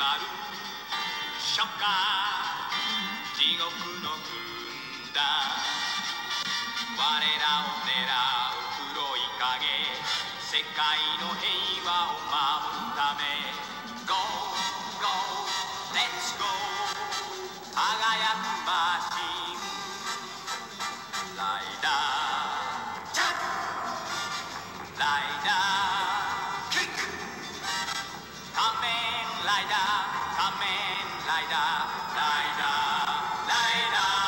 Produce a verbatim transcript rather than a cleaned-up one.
迫るショッカー地獄の軍団我らを狙う黒い影世界の平和を守るため Go, go, let's go 輝くマシンライダージャンプライダーキック仮面ライダー仮面ライダーライダーライダー